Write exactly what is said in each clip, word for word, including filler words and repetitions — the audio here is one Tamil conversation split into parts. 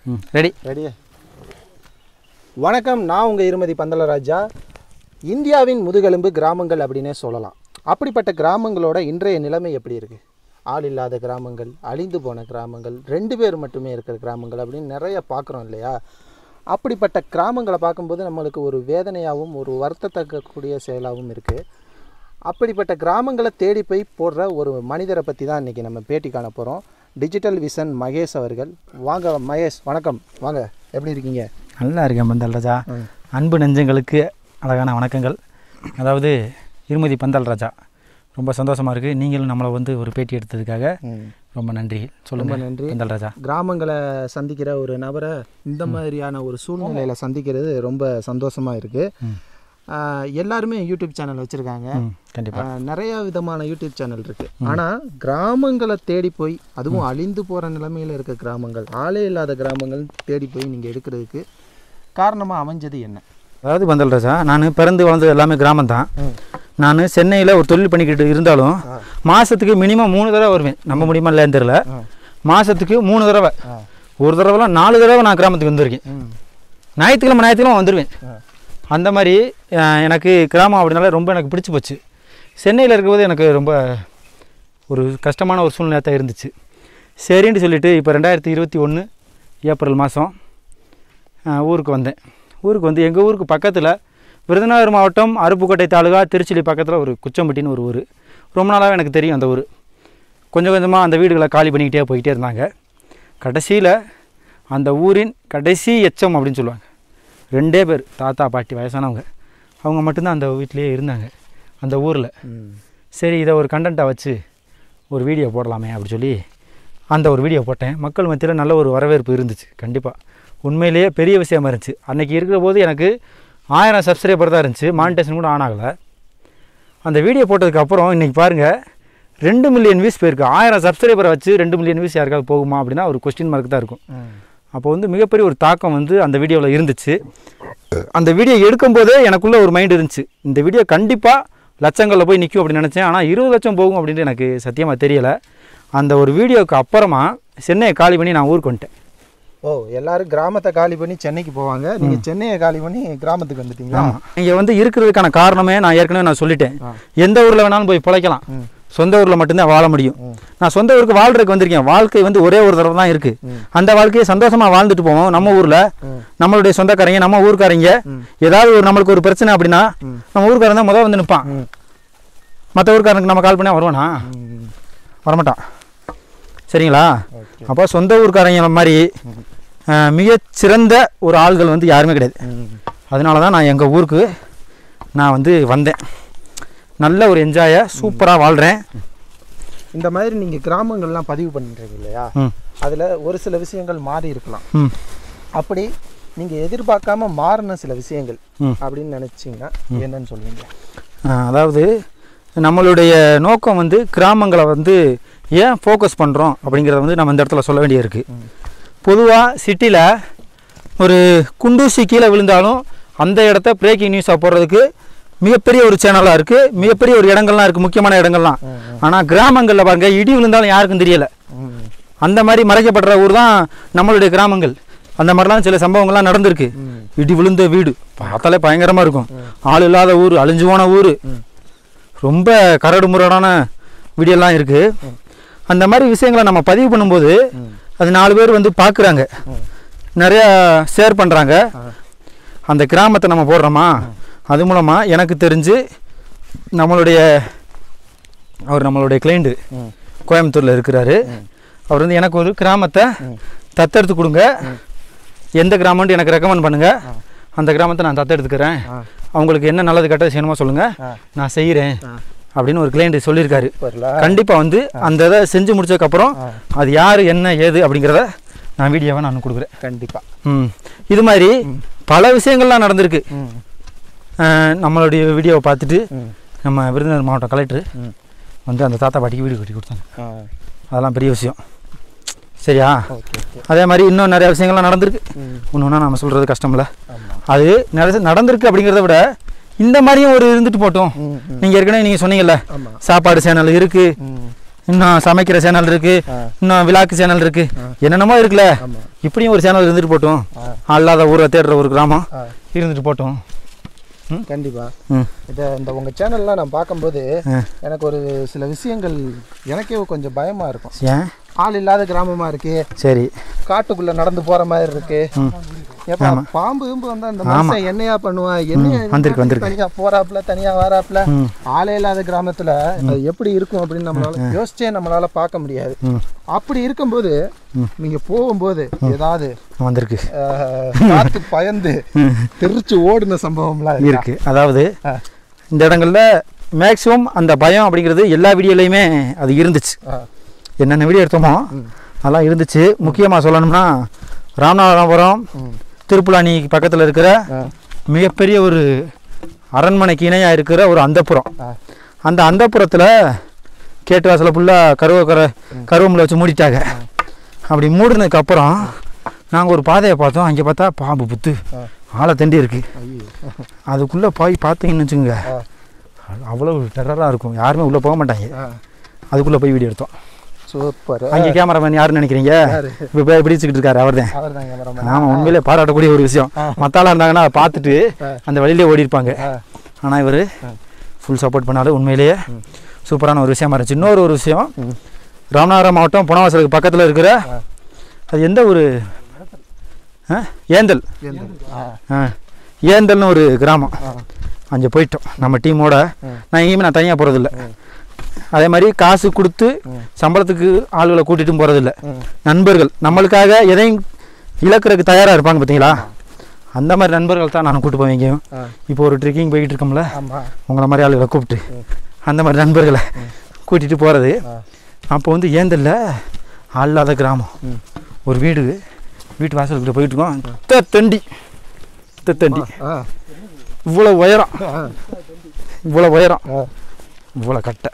Ready ready. வணக்கம், நான் உங்கள் இருமதி பந்தலராஜா. இந்தியாவின் முதுகெலும்பு கிராமங்கள் அப்படின்னே சொல்லலாம். அப்படிப்பட்ட கிராமங்களோட இன்றைய நிலைமை எப்படி இருக்குது? ஆள் இல்லாத கிராமங்கள், அழிந்து போன கிராமங்கள், ரெண்டு பேர் மட்டுமே இருக்கிற கிராமங்கள் அப்படின்னு நிறைய பார்க்குறோம் இல்லையா? அப்படிப்பட்ட கிராமங்களை பார்க்கும்போது நம்மளுக்கு ஒரு வேதனையாகவும் ஒரு வருத்தத்தக்கக்கூடிய செயலாகவும் இருக்குது. அப்படிப்பட்ட கிராமங்களை தேடி போய் போடுற ஒரு மனிதரை பற்றி தான் இன்றைக்கி நம்ம பேட்டி காண போகிறோம். டிஜிட்டல் விஷன் மகேஷ் அவர்கள். வாங்க மகேஷ், வணக்கம். வாங்க, எப்படி இருக்கீங்க? நல்லா இருக்கேன் பந்தல்ராஜா. அன்பு நெஞ்சங்களுக்கு அழகான வணக்கங்கள். அதாவது இருமதி பந்தல்ராஜா, ரொம்ப சந்தோஷமாக இருக்குது. நீங்களும் நம்மளை வந்து ஒரு பேட்டி எடுத்ததுக்காக ரொம்ப நன்றி. சொல்லுங்கள். நன்றி பந்தல்ராஜா. கிராமங்களை சந்திக்கிற ஒரு நபரை இந்த மாதிரியான ஒரு சூழ்நிலையில் சந்திக்கிறது ரொம்ப சந்தோஷமாக இருக்குது. எல்லாருமே யூடியூப் சேனல் வச்சுருக்காங்க. கண்டிப்பாக நிறையா விதமான யூடியூப் சேனல் இருக்குது. ஆனால் கிராமங்களை தேடி போய், அதுவும் அழிந்து போகிற நிலைமையில் இருக்க கிராமங்கள், ஆளே இல்லாத கிராமங்கள் தேடி போய் நீங்கள் எடுக்கிறதுக்கு காரணமாக அமைஞ்சது என்ன? அதாவது பந்தல்ராஜா, நான் பிறந்து வளர்ந்தது எல்லாமே கிராமம் தான். நான் சென்னையில் ஒரு தொழில் பண்ணிக்கிட்டு இருந்தாலும் மாதத்துக்கு மினிமம் மூணு தடவை வருவேன். நம்ப முடியுமா இல்லைன்னு தெரியல. மாதத்துக்கு மூணு தடவை, ஒரு தடவைலாம் நாலு தடவை நான் கிராமத்துக்கு வந்துருக்கேன். ஞாயிற்றுக்கிழமை ஞாயிற்றுக்கிழமை வந்துடுவேன். அந்த மாதிரி எனக்கு கிராமம் அப்படின்னால ரொம்ப எனக்கு பிடிச்சி போச்சு. சென்னையில் இருக்கும்போது எனக்கு ரொம்ப ஒரு கஷ்டமான ஒரு சூழ்நிலை தான் இருந்துச்சு. சரின்னு சொல்லிவிட்டு இப்போ ரெண்டாயிரத்தி இருபத்தி ஒன்று ஏப்ரல் மாதம் ஊருக்கு வந்தேன். ஊருக்கு வந்து எங்கள் ஊருக்கு பக்கத்தில் விருதுநகர் மாவட்டம் அருப்புக்கோட்டை தாலுகா திருச்சிலி பக்கத்தில் ஒரு குச்சம்பட்டின்னு ஒரு ஊர். ரொம்ப நாளாகவே எனக்கு தெரியும் அந்த ஊர். கொஞ்சம் கொஞ்சமாக அந்த வீடுகளை காலி பண்ணிக்கிட்டே போய்கிட்டே இருந்தாங்க. கடைசியில் அந்த ஊரின் கடைசி எச்சம் அப்படின்னு சொல்லுவாங்க. ரெண்டே பேர், தாத்தா பாட்டி வயசானவங்க, அவங்க மட்டும்தான் அந்த வீட்டிலையே இருந்தாங்க அந்த ஊரில். சரி, இதை ஒரு கண்டென்ட்டாக வச்சு ஒரு வீடியோ போடலாமே அப்படி சொல்லி அந்த ஒரு வீடியோ போட்டேன். மக்கள் மத்தியில் நல்ல ஒரு வரவேற்பு இருந்துச்சு. கண்டிப்பாக உண்மையிலேயே பெரிய விஷயமா இருந்துச்சு. அன்றைக்கி இருக்கிற போது எனக்கு ஆயிரம் சப்ஸ்கிரைபர் தான் இருந்துச்சு. மானிட்டேஷன் கூட ஆன் ஆகலை. அந்த வீடியோ போட்டதுக்கப்புறம் இன்றைக்கி பாருங்கள், ரெண்டு மில்லியன் வியூஸ் போயிருக்கு. ஆயிரம் சப்ஸ்கிரைபரை வச்சு ரெண்டு மில்லியன் வியூஸ் யாருக்காவது போகுமா அப்படின்னா ஒரு கொஸ்டின் மார்க் தான் இருக்கும். அப்போ வந்து மிகப்பெரிய ஒரு தாக்கம் வந்து அந்த வீடியோவில் இருந்துச்சு. அந்த வீடியோ எடுக்கும்போதே எனக்குள்ளே ஒரு மைண்ட் இருந்துச்சு, இந்த வீடியோ கண்டிப்பாக லட்சங்களில் போய் நிற்கும் அப்படின்னு நினச்சேன். ஆனால் இருபது லட்சம் போகும் அப்படின்ட்டு எனக்கு சத்தியமாக தெரியலை. அந்த ஒரு வீடியோவுக்கு அப்புறமா சென்னையை காலி பண்ணி நான் ஊருக்கு வந்துட்டேன். ஓ, எல்லாரும் கிராமத்தை காலி பண்ணி சென்னைக்கு போவாங்க, நீங்கள் சென்னையை காலி பண்ணி கிராமத்துக்கு வந்துட்டீங்களா? இங்கே வந்து இருக்கிறதுக்கான காரணமே நான் ஏற்கனவே நான் சொல்லிட்டேன். எந்த ஊரில் வேணாலும் போய் பிழைக்கலாம், சொந்த ஊரில் மட்டும்தான் வாழ முடியும். நான் சொந்த ஊருக்கு வாழ்றதுக்கு வந்திருக்கேன். வாழ்க்கை வந்து ஒரே ஒரு தடவை தான் இருக்குது. அந்த வாழ்க்கையை சந்தோஷமாக வாழ்ந்துட்டு போவோம். நம்ம ஊரில் நம்மளுடைய சொந்தக்காரங்க, நம்ம ஊருக்காரங்க, ஏதாவது ஒரு நம்மளுக்கு ஒரு பிரச்சனை அப்படின்னா நம்ம ஊருக்காரன் தான் முதல் வந்து நிற்பான். மற்ற ஊருக்காரனுக்கு நம்ம கால் பண்ணால் வருவானா? வரமாட்டான். சரிங்களா? அப்போ சொந்த ஊருக்காரங்க மாதிரி மிகச்சிறந்த ஒரு ஆள்கள் வந்து யாருமே கிடையாது. அதனால தான் நான் எங்கள் ஊருக்கு நான் வந்து வந்தேன். நல்ல ஒரு என்ஜாயாக சூப்பராக வாழ்கிறேன். இந்த மாதிரி நீங்கள் கிராமங்கள்லாம் பதிவு பண்ணுறீங்க இல்லையா? அதில் ஒரு சில விஷயங்கள் மாறி இருக்கலாம். அப்படி நீங்கள் எதிர்பார்க்காம மாறின சில விஷயங்கள் அப்படின்னு நினச்சிங்கன்னா என்னன்னு சொல்லுவீங்க? அதாவது நம்மளுடைய நோக்கம் வந்து கிராமங்களை வந்து ஏன் ஃபோக்கஸ் பண்ணுறோம் அப்படிங்கிறத வந்து நம்ம இந்த இடத்துல சொல்ல வேண்டிய இருக்குது. பொதுவாக சிட்டியில் ஒரு குண்டூசி கீழே விழுந்தாலும் அந்த இடத்த பிரேக்கிங் நியூஸாக போடுறதுக்கு மிகப்பெரிய ஒரு சேனலாக இருக்குது, மிகப்பெரிய ஒரு இடங்கள்லாம் இருக்குது, முக்கியமான இடங்கள்லாம். ஆனால் கிராமங்களில் பாருங்க, இடி விழுந்தாலும் யாருக்கும் தெரியலை. அந்த மாதிரி மறைக்கப்படுற ஊர் தான் நம்மளுடைய கிராமங்கள். அந்த மாதிரிலாம் சில சம்பவங்கள்லாம் நடந்திருக்கு. இடி விழுந்த வீடு பார்த்தாலே பயங்கரமாக இருக்கும். ஆள் இல்லாத ஊர், அழிஞ்சு போன ஊர், ரொம்ப கரடு முரடான வீடியோலாம் இருக்குது. அந்த மாதிரி விஷயங்களை நம்ம பதிவு பண்ணும்போது அது நாலு பேர் வந்து பார்க்குறாங்க, நிறையா ஷேர் பண்ணுறாங்க. அந்த கிராமத்தை நம்ம போடுறோமா, அது மூலமாக எனக்கு தெரிஞ்சு நம்மளுடைய அவர் நம்மளுடைய கிளைண்ட்டு கோயம்புத்தூரில் இருக்கிறாரு. அவர் வந்து எனக்கு ஒரு கிராமத்தை தத்தெடுத்து கொடுங்க, எந்த கிராமம்னு எனக்கு ரெக்கமெண்ட் பண்ணுங்கள், அந்த கிராமத்தை நான் தத்தெடுத்துக்கிறேன், அவங்களுக்கு என்ன நல்லது கெட்டது செய்யணுமோ சொல்லுங்கள், நான் செய்கிறேன் அப்படின்னு ஒரு கிளைண்ட் சொல்லியிருக்காரு. கண்டிப்பாக வந்து அந்த இதை செஞ்சு முடிச்சதுக்கப்புறம் அது யார் என்ன ஏது அப்படிங்கிறத நான் வீடியோவை நான் கொடுக்குறேன். கண்டிப்பாக. ம் இது மாதிரி பல விஷயங்கள்லாம் நடந்திருக்கு. நம்மளுடைய வீடியோவை பார்த்துட்டு நம்ம விருதுநகர் மாவட்டம் கலெக்டர் வந்து அந்த தாத்தா பாட்டிக்கு வீடு கட்டி கொடுத்தாங்க. அதெல்லாம் பெரிய விஷயம். சரியா? அதே மாதிரி இன்னும் நிறையா விஷயங்கள்லாம் நடந்திருக்கு. ஒன்று ஒன்றா நம்ம சொல்கிறது கஷ்டமில்ல. அது நிறைய நடந்திருக்கு அப்படிங்கிறத விட இந்த மாதிரியும் ஒரு இருந்துட்டு போட்டோம். நீங்கள் ஏற்கனவே நீங்கள் சொன்னீங்கல்ல, சாப்பாடு சேனல் இருக்குது, இன்னும் சமைக்கிற சேனல் இருக்குது, இன்னும் விழாக்கு சேனல் இருக்குது, என்னென்னமோ இருக்குல்ல. இப்படியும் ஒரு சேனல் இருந்துட்டு போட்டோம், அல்லாத ஊரை தேடுற ஒரு கிராமம் இருந்துட்டு போட்டோம். கண்டிப்பாக இதை இந்த உங்கள் சேனல்லாம் நான் பார்க்கும்போது எனக்கு ஒரு சில விஷயங்கள் எனக்கே கொஞ்சம் பயமாக இருக்கும். ஏன்? ஆள் இல்லாத கிராமமாக இருக்கு, சரி, காட்டுக்குள்ளே நடந்து போகிற மாதிரி இருக்கு. எப்போ பாம்பு கிம்பு வந்து அந்த மனுஷன் என்னையா பண்ணுவான், என்ன தனியாக போறாப்புல தனியாக வராப்புல, ஆளே இல்லாத கிராமத்தில் அது எப்படி இருக்கும் அப்படின்னு நம்மளால யோசிச்சே நம்மளால பார்க்க முடியாது. அப்படி இருக்கும்போது நீங்க போகும்போது ஏதாவது வந்திருக்கு பார்த்து பயந்து தெரிச்சு ஓடுன சம்பவம்லாம் இருக்கு. அதாவது இந்த இடங்கள்ல மேக்சிமம் அந்த பயம் அப்படிங்கிறது எல்லா வீடியோலையுமே அது இருந்துச்சு. என்னென்ன வீடியோ எடுத்தோமோ அதெல்லாம் இருந்துச்சு. முக்கியமாக சொல்லணும்னா ராமநாதபுரம் திருப்புலானி பக்கத்தில் இருக்கிற மிகப்பெரிய ஒரு அரண்மனைக்கு இணையாக இருக்கிற ஒரு அந்தப்புறம். அந்த அந்தப்புறத்தில் கேட்டு வாசலை ஃபுல்லாக கருவ கர கருவமில் வச்சு மூடிட்டாங்க. அப்படி மூடினதுக்கப்புறம் நாங்கள் ஒரு பாதையை பார்த்தோம். அங்கே பார்த்தா பாம்பு புத்து ஆளை தண்டி இருக்குது. அதுக்குள்ளே போய் பார்த்தீங்கன்னு வச்சுக்கோங்க, அவ்வளோ டெரராக இருக்கும், யாருமே உள்ளே போக மாட்டாங்க. அதுக்குள்ளே போய் வீடியோ எடுத்தோம். சூப்பர். அங்கே கேமராமேன் யாருன்னு நினைக்கிறீங்க? இப்போ போய் பிடிச்சிக்கிட்டு இருக்காரு, அவர் தான். ஆமாம், உண்மையிலே பாராட்டக்கூடிய ஒரு விஷயம். மற்றாலாம் இருந்தாங்கன்னா அதை பார்த்துட்டு அந்த வழியிலே ஓடி இருப்பாங்க. ஆனால் இவர் ஃபுல் சப்போர்ட் பண்ணாலும் உண்மையிலேயே சூப்பரான ஒரு விஷயமா இருந்துச்சு. இன்னொரு ஒரு விஷயம், ராமநாதபுரம் மாவட்டம் புனவாசலுக்கு பக்கத்தில் இருக்கிற அது எந்த ஒரு ஏந்தல் ஏந்தல்னு ஒரு கிராமம். அங்கே போயிட்டோம் நம்ம டீமோட. நான் எங்கேயுமே நான் தனியாக போகிறதில்ல. அதே மாதிரி காசு கொடுத்து சம்பளத்துக்கு ஆளுகளை கூட்டிகிட்டும் போகிறதில்ல. நண்பர்கள் நம்மளுக்காக எதையும் இழக்கிறதுக்கு தயாராக இருப்பாங்க பார்த்தீங்களா, அந்த மாதிரி நண்பர்கள் தான் நான் கூப்பிட்டு போவேன் எங்கேயும். இப்போ ஒரு ட்ரெக்கிங் போய்கிட்டு இருக்கோம்ல, உங்களை மாதிரி ஆளுகளை கூப்பிட்டு அந்த மாதிரி நண்பர்களை கூட்டிகிட்டு போகிறது. அப்போ வந்து ஏந்தல்ல ஆள் இல்லாத கிராமம், ஒரு வீடு, வீட்டு வாசல்கிட்ட போயிட்டுருக்கோம். தண்டி தண்டி இவ்வளோ உயரம், இவ்வளோ உயரம், இவ்வளோ கட்டை.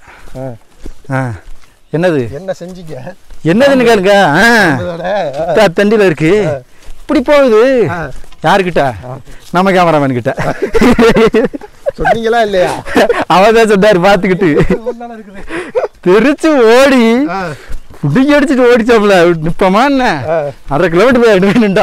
என்னது என்ன செஞ்சீங்க, என்னதுன்னு கேளுங்க. தண்டியில் இருக்கு, இப்படி போகுது. யாருக்கிட்ட? நம்ம கேமராமேன் கிட்ட. சொன்னீங்களா இல்லையா? அவதான் சொன்னாரு பார்த்துக்கிட்டு. தெரிச்சு ஓடி புடிங்கி அடிச்சுட்டு ஓடிச்சாப்ல. நிப்பமா என்ன அரை கிலோமீட்டர் போய் எடுவேன்டா.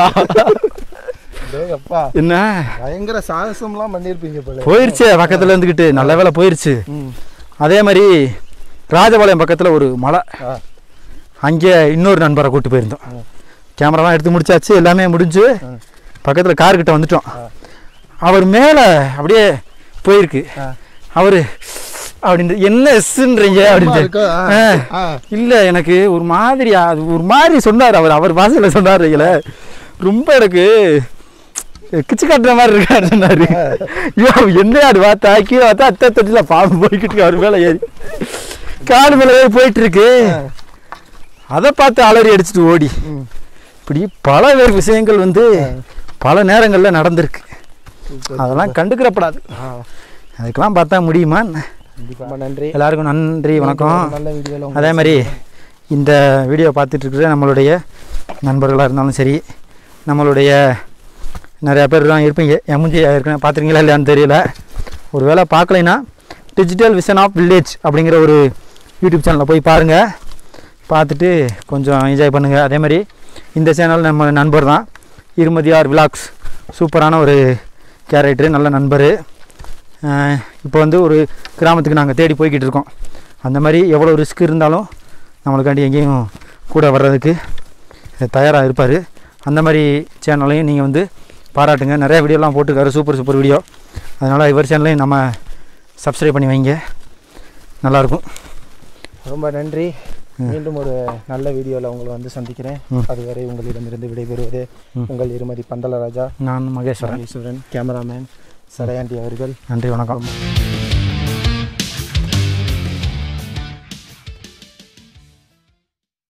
என்ன பயங்கர சாகசம்லாம் பண்ணியிருப்பீங்க போல. போயிருச்சு பக்கத்துல இருந்துக்கிட்டு, நல்ல வேலை போயிருச்சு. அதே மாதிரி ராஜபாளையம் பக்கத்தில் ஒரு மலை, அங்கே இன்னொரு நண்பரை கூப்பிட்டு போயிருந்தோம். கேமராலாம் எடுத்து முடிச்சாச்சு, எல்லாமே முடிஞ்சு பக்கத்தில் கார்கிட்ட வந்துட்டோம். அவர் மேலே அப்படியே போயிருக்கு. அவர் அப்படின்னு என்ன எஸ்ன்றீங்க அப்படின்ட்டு, இல்லை எனக்கு ஒரு மாதிரி அது ஒரு மாதிரி சொன்னார். அவர் அவர் பாசையில் சொன்னார்ல, ரொம்ப எனக்கு கிச்சு காட்டுற மாதிரி இருக்காரு சொன்னாரு. ஐயோ என்ன அது பார்த்தா கீழே பார்த்தா அத்தை தட்டில பாம்பு போய்கிட்டு அவர் மேலே ஏறி காடு மேலே ஏறி போயிட்டு இருக்கு. அதை பார்த்து அலறி அடிச்சுட்டு ஓடி. இப்படி பல வேறு விஷயங்கள் வந்து பல நேரங்களில் நடந்திருக்கு. அதெல்லாம் கண்டுக்கிறப்படாது. அதுக்கெல்லாம் பார்த்தா முடியுமா? நன்றி எல்லாருக்கும், நன்றி, வணக்கம். அதே மாதிரி இந்த வீடியோ பார்த்துட்டு இருக்கிற நம்மளுடைய நண்பர்களாக இருந்தாலும் சரி, நம்மளுடைய நிறையா பேர் தான் இருப்பீங்க. எம்ஜி ஏற்கனவே பார்த்துருக்கீங்களா இல்லையான்னு தெரியல. ஒரு வேளை பார்க்கலைன்னா டிஜிட்டல் விஷன் ஆஃப் வில்லேஜ் அப்படிங்கிற ஒரு யூடியூப் சேனலில் போய் பாருங்கள். பார்த்துட்டு கொஞ்சம் என்ஜாய் பண்ணுங்கள். அதே மாதிரி இந்த சேனல் நம்ம நண்பர் தான், இருமதியார் விலாக்ஸ், சூப்பரான ஒரு கேரக்டரு, நல்ல நண்பர். இப்போ வந்து ஒரு கிராமத்துக்கு நாங்கள் தேடி போய்கிட்டு இருக்கோம். அந்த மாதிரி எவ்வளோ ரிஸ்க் இருந்தாலும் நம்மளுக்காண்டி எங்கேயும் கூட வர்றதுக்கு தயாராக இருப்பார். அந்த மாதிரி சேனலையும் நீங்கள் வந்து பாராட்டுங்க. நிறைய வீடியோலாம் போட்டுருக்காரு, சூப்பர் சூப்பர் வீடியோ. அதனால் இவர் சேனலையும் நம்ம சப்ஸ்கிரைப் பண்ணி வைங்க, நல்லாயிருக்கும். ரொம்ப நன்றி. மீண்டும் ஒரு நல்ல வீடியோவில் உங்களை வந்து சந்திக்கிறேன். அதுவரை உங்களிடமிருந்து விடைபெறுவது உங்கள் இருமதி பந்தலராஜா. நான் மகேஸ்வரன் ஈஸ்வரன், கேமராமேன் சடையாண்டி அவர்கள். நன்றி, வணக்கம்.